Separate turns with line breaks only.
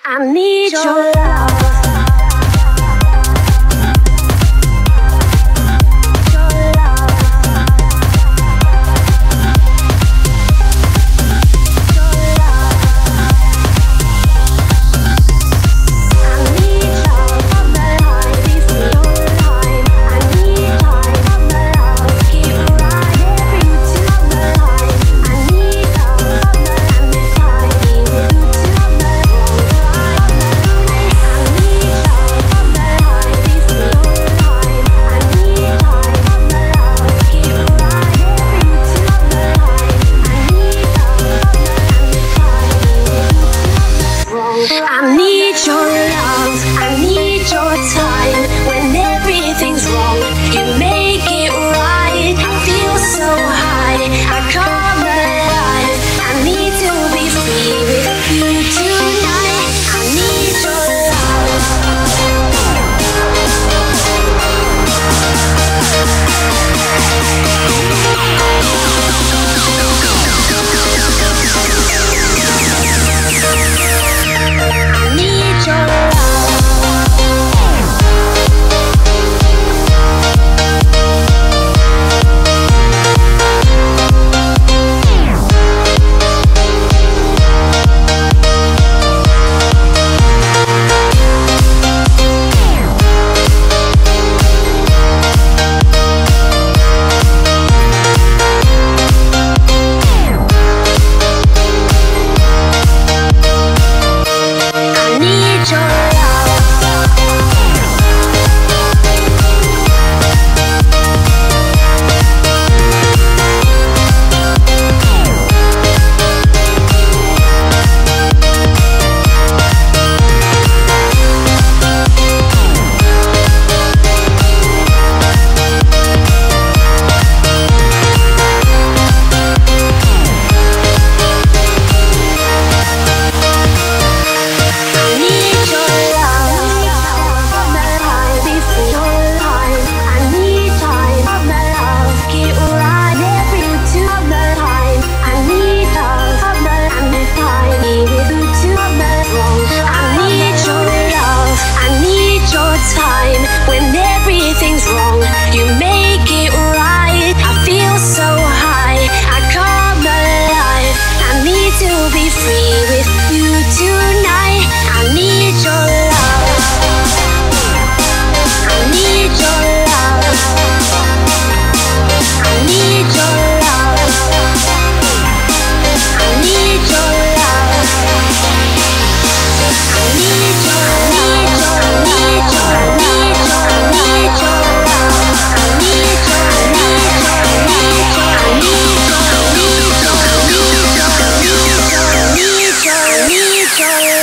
I need your love. I need your love, I need your time. When everything's wrong, you make it right. I feel so high, I come alive. I need to be free with you tonight. I need your time. When everything's wrong, you make it right. I feel so high, I come alive. I need to be free with you tonight. I need your love, I need your love, I need your love, I need your love, I need your need your